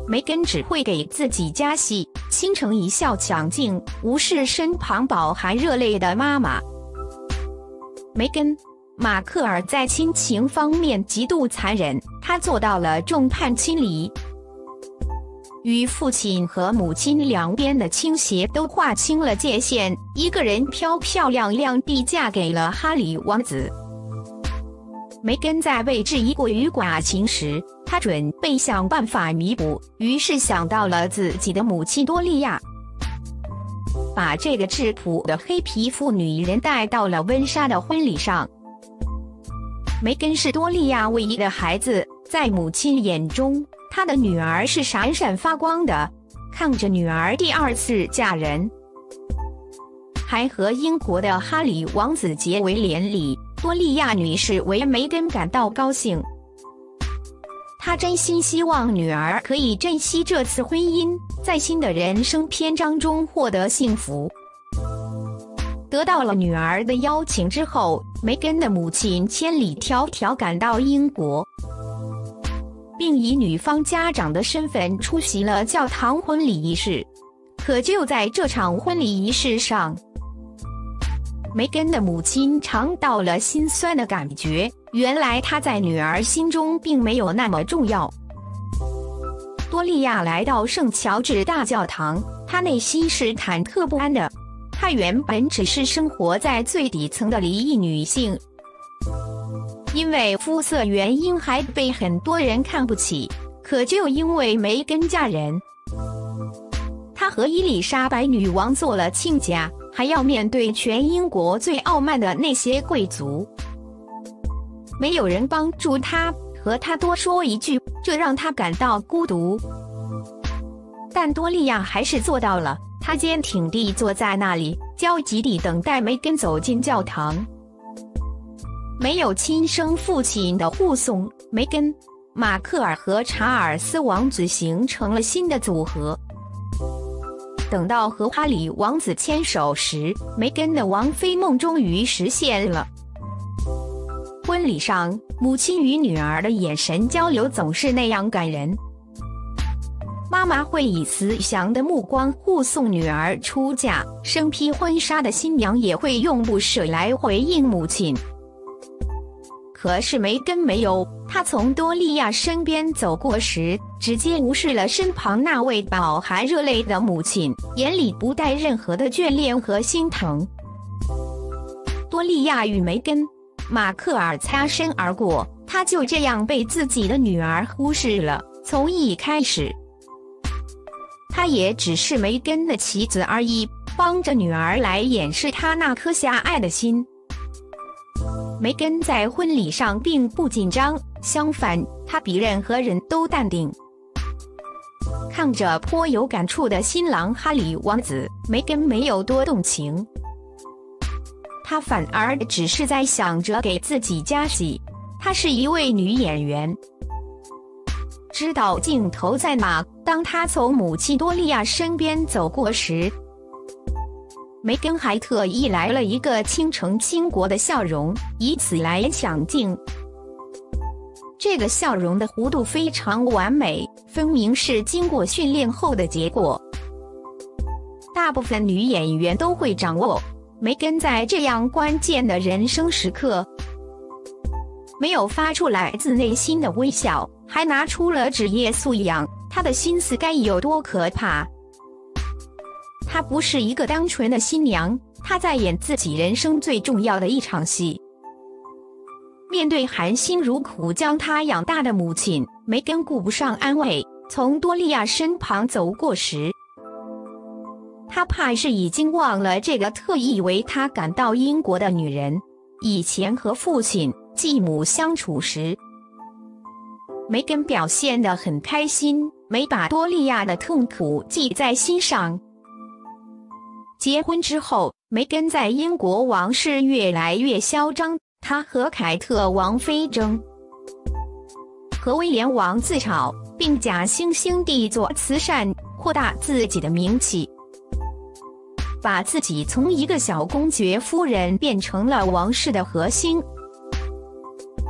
梅根只会给自己加戏，倾城一笑抢镜，无视身旁饱含热泪的妈妈。梅根·马克尔在亲情方面极度残忍，他做到了众叛亲离，与父亲和母亲两边的倾斜都划清了界限，一个人漂漂亮亮地嫁给了哈里王子。梅根在被质疑过于寡情时，他准备想办法弥补，于是想到了自己的母亲多利亚，把这个质朴的黑皮肤女人带到了温莎的婚礼上。梅根是多利亚唯一的孩子，在母亲眼中，她的女儿是闪闪发光的。看着女儿第二次嫁人，还和英国的哈里王子结为连理，多利亚女士为梅根感到高兴。她真心希望女儿可以珍惜这次婚姻，在新的人生篇章中获得幸福。得到了女儿的邀请之后，梅根的母亲千里迢迢赶到英国，并以女方家长的身份出席了教堂婚礼仪式。可就在这场婚礼仪式上，梅根的母亲尝到了心酸的感觉，原来她在女儿心中并没有那么重要。多利亚来到圣乔治大教堂，她内心是忐忑不安的。她原本只是生活在最底层的离异女性，因为肤色原因还被很多人看不起，可就因为梅根嫁人，她和伊丽莎白女王做了亲家，还要面对全英国最傲慢的那些贵族。没有人帮助她，和她多说一句，这让她感到孤独。但多利亚还是做到了，她坚挺地坐在那里，焦急地等待梅根走进教堂。没有亲生父亲的护送，梅根·马克尔和查尔斯王子形成了新的组合。等到和哈里王子牵手时，梅根的王妃梦终于实现了。婚礼上，母亲与女儿的眼神交流总是那样感人。妈妈会以慈祥的目光护送女儿出嫁，身披婚纱的新娘也会用不舍来回应母亲。可是梅根没有，她从多利亚身边走过时，直接无视了身旁那位饱含热泪的母亲，眼里不带任何的眷恋和心疼。多利亚与梅根·马克尔擦身而过，她就这样被自己的女儿忽视了。从一开始，她也只是梅根的棋子而已，帮着女儿来掩饰她那颗狭隘的心。梅根在婚礼上并不紧张，相反，她比任何人都淡定。看着颇有感触的新郎哈里王子，梅根没有多动情，她反而只是在想着给自己加戏。她是一位女演员，知道镜头在哪。当她从母亲多利亚身边走过时，梅根还特意来了一个倾城倾国的笑容，以此来抢镜。这个笑容的弧度非常完美，分明是经过训练后的结果。大部分女演员都会掌握，梅根在这样关键的人生时刻，没有发出来自内心的微笑，还拿出了职业素养，她的心思该有多可怕？她不是一个单纯的新娘，她在演自己人生最重要的一场戏。面对含辛茹苦将她养大的母亲，梅根顾不上安慰，从多利亚身旁走过时，她怕是已经忘了这个特意为她赶到英国的女人。以前和父亲、继母相处时，梅根表现得很开心，没把多利亚的痛苦记在心上。结婚之后，梅根在英国王室越来越嚣张，她和凯特王妃争，和威廉王自吵，并假惺惺地做慈善，扩大自己的名气，把自己从一个小公爵夫人变成了王室的核心。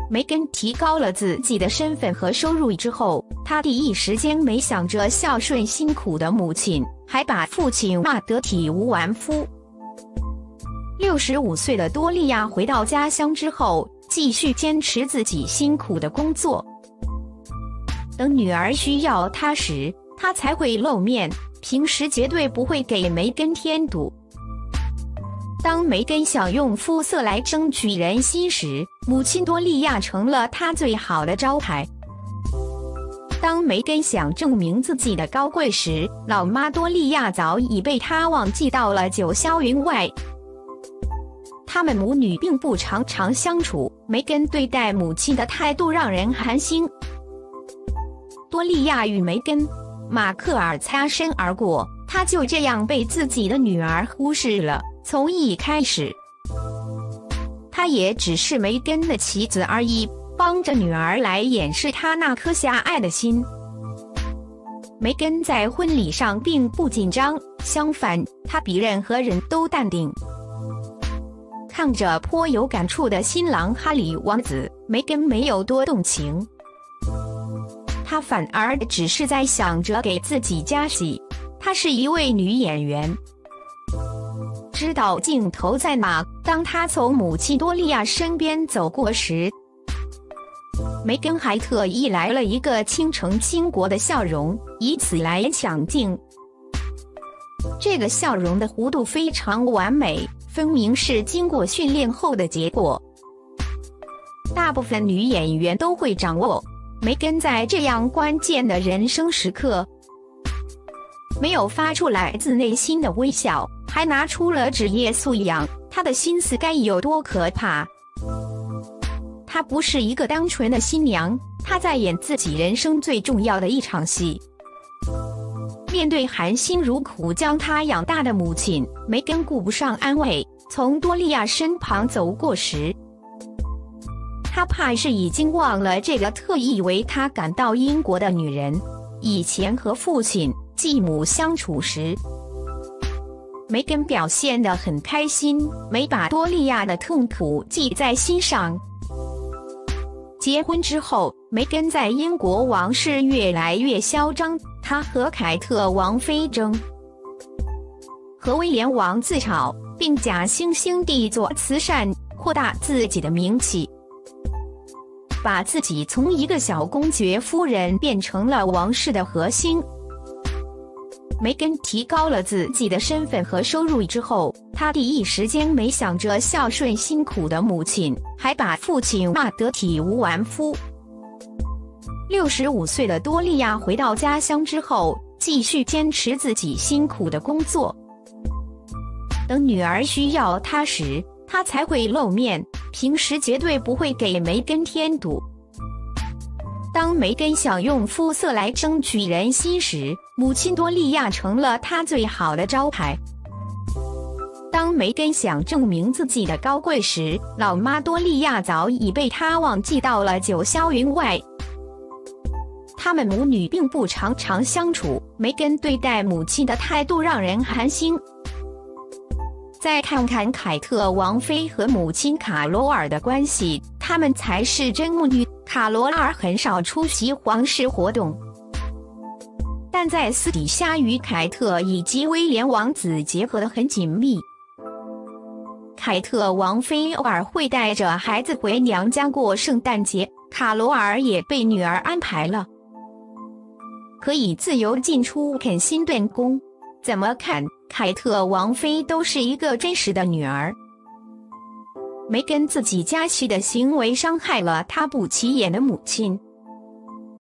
梅根提高了自己的身份和收入之后，她第一时间没想着孝顺辛苦的母亲，还把父亲骂得体无完肤。65岁的多利亚回到家乡之后，继续坚持自己辛苦的工作。等女儿需要她时，她才会露面，平时绝对不会给梅根添堵。当梅根想用肤色来争取人心时，母亲多利亚成了她最好的招牌。当梅根想证明自己的高贵时，老妈多利亚早已被她忘记到了九霄云外。他们母女并不常常相处，梅根对待母亲的态度让人寒心。多利亚与梅根·马克尔擦身而过，她就这样被自己的女儿忽视了。从一开始，她也只是梅根的妻子而已，帮着女儿来掩饰她那颗狭隘的心。梅根在婚礼上并不紧张，相反，她比任何人都淡定。看着颇有感触的新郎哈里王子，梅根没有多动情，她反而只是在想着给自己加戏。她是一位女演员，知道镜头在哪。当她从母亲多利亚身边走过时，梅根还特意来了一个倾城倾国的笑容，以此来抢镜。这个笑容的弧度非常完美，分明是经过训练后的结果。大部分女演员都会掌握。梅根在这样关键的人生时刻，没有发出来自内心的微笑，还拿出了职业素养，她的心思该有多可怕？她不是一个单纯的新娘，她在演自己人生最重要的一场戏。面对含辛茹苦将她养大的母亲，梅根顾不上安慰，从多利亚身旁走过时，她怕是已经忘了这个特意为她赶到英国的女人。以前和父亲、继母相处时，梅根表现得很开心，没把多利亚的痛苦记在心上。结婚之后，梅根在英国王室越来越嚣张，她和凯特王妃争，和威廉王自吵，并假惺惺地做慈善，扩大自己的名气，把自己从一个小公爵夫人变成了王室的核心。梅根提高了自己的身份和收入之后，她第一时间没想着孝顺辛苦的母亲，还把父亲骂得体无完肤。65岁的多利亚回到家乡之后，继续坚持自己辛苦的工作。等女儿需要她时，她才会露面，平时绝对不会给梅根添堵。当梅根想用肤色来争取人心时，母亲多利亚成了她最好的招牌。当梅根想证明自己的高贵时，老妈多利亚早已被她忘记到了九霄云外。他们母女并不常常相处，梅根对待母亲的态度让人寒心。再看看凯特王妃和母亲卡罗尔的关系，他们才是真母女。卡罗尔很少出席皇室活动，但在私底下与凯特以及威廉王子结合得很紧密。凯特王妃偶尔会带着孩子回娘家过圣诞节，卡罗尔也被女儿安排了，可以自由进出肯辛顿宫。怎么看，凯特王妃都是一个真实的女儿。梅根自己加戏的行为伤害了她不起眼的母亲，